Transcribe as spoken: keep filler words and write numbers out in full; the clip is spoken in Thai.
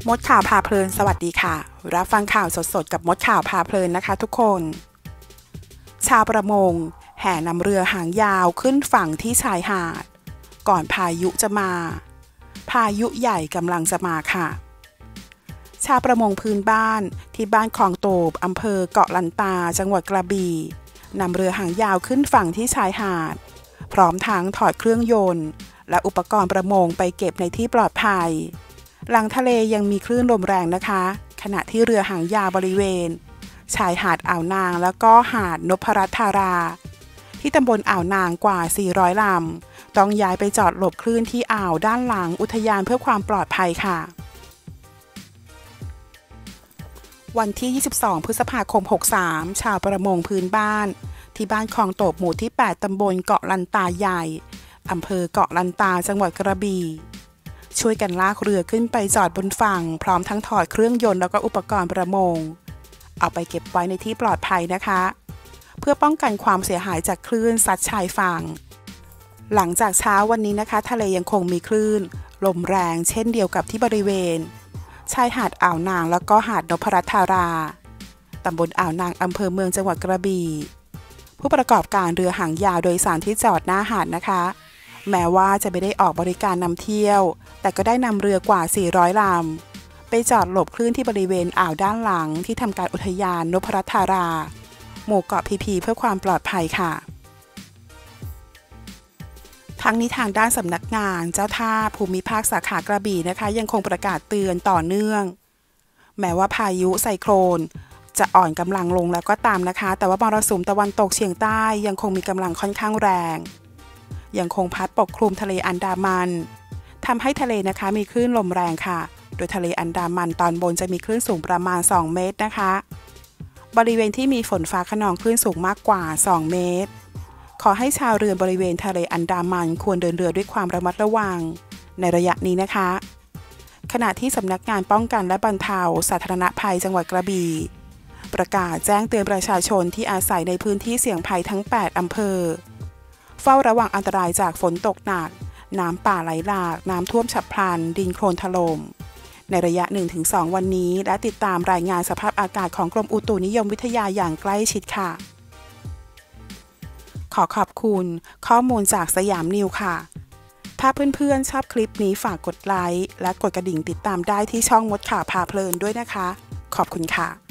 มดข่าวพาเพลินสวัสดีค่ะรับฟังข่าวสดๆกับมดข่าวพาเพลินนะคะทุกคนชาวประมงแห่นำเรือหางยาวขึ้นฝั่งที่ชายหาดก่อนพายุจะมาพายุใหญ่กำลังจะมาค่ะชาวประมงพื้นบ้านที่บ้านคลองโตบอำเภอเกาะลันตาจังหวัดกระบี่นำเรือหางยาวขึ้นฝั่งที่ชายหาดพร้อมทั้งถอดเครื่องยนต์และอุปกรณ์ประมงไปเก็บในที่ปลอดภัยหลังทะเลยังมีคลื่นลมแรงนะคะขณะที่เรือหางยาวบริเวณชายหาดอ่าวนางแล้วก็หาดนพรัตน์ธาราที่ตำบลอ่าวนางกว่าสี่ร้อยลำต้องย้ายไปจอดหลบคลื่นที่อ่าวด้านหลังอุทยานเพื่อความปลอดภัยค่ะวันที่ยี่สิบสองพฤษภาคมหกสามชาวประมงพื้นบ้านที่บ้านคลองโตบหมู่ที่แปดตำบลเกาะลันตาใหญ่อำเภอเกาะลันตาจังหวัดกระบี่ช่วยกันลากเรือขึ้นไปจอดบนฝั่งพร้อมทั้งถอดเครื่องยนต์แล้วก็อุปกรณ์ประมงเอาไปเก็บไว้ในที่ปลอดภัยนะคะเพื่อป้องกันความเสียหายจากคลื่นซัดชายฝั่งหลังจากเช้าวันนี้นะคะทะเลยังคงมีคลื่นลมแรงเช่นเดียวกับที่บริเวณชายหาดอ่าวนางแล้วก็หาดนพรัตน์ธาราตำบลอ่าวนางอำเภอเมืองจังหวัดกระบี่ผู้ประกอบการเรือหางยาวโดยสารที่จอดหน้าหาดนะคะแม้ว่าจะไม่ได้ออกบริการนำเที่ยวแต่ก็ได้นำเรือกว่าสี่ร้อยลำไปจอดหลบคลื่นที่บริเวณอ่าวด้านหลังที่ทำการอุทยานนพรัตน์ธาราหมู่เกาะพีพีเพื่อความปลอดภัยค่ะทั้งนี้ทางด้านสำนักงานเจ้าท่าภูมิภาคสาขากระบี่นะคะยังคงประกาศเตือนต่อเนื่องแม้ว่าพายุไซโคลนจะอ่อนกำลังลงแล้วก็ตามนะคะแต่ว่ามรสุมตะวันตกเฉียงใต้ยังคงมีกำลังค่อนข้างแรงยังคงพัดปกคลุมทะเลอันดามันทำให้ทะเลนะคะมีคลื่นลมแรงค่ะโดยทะเลอันดามันตอนบนจะมีคลื่นสูงประมาณสองเมตรนะคะบริเวณที่มีฝนฟ้าคะนองคลื่นสูงมากกว่าสองเมตรขอให้ชาวเรือบริเวณทะเลอันดามันควรเดินเรือด้วยความระมัดระวังในระยะนี้นะคะขณะที่สำนักงานป้องกันและบรรเทาสาธารณภัยจังหวัดกระบี่ประกาศแจ้งเตือนประชาชนที่อาศัยในพื้นที่เสี่ยงภัยทั้งแปดอำเภอเฝ้าระวังอันตรายจากฝนตกหนักน้ำป่าไหลหลากน้ำท่วมฉับพลันดินโคลนถล่มในระยะ หนึ่งถึงสอง วันนี้และติดตามรายงานสภาพอากาศของกรมอุตุนิยมวิทยาอย่างใกล้ชิดค่ะขอขอบคุณข้อมูลจากสยามนิวค่ะถ้าเพื่อนๆชอบคลิปนี้ฝากกดไลค์และกดกระดิ่งติดตามได้ที่ช่องมดข่าวพาเพลินด้วยนะคะขอบคุณค่ะ